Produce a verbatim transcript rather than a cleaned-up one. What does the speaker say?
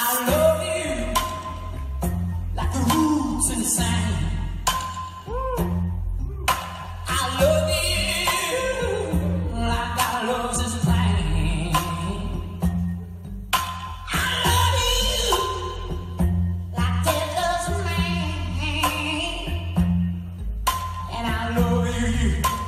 I love you like the roots in the sand. I love you like our love's is plain. I love you like dead loves a man. And I love you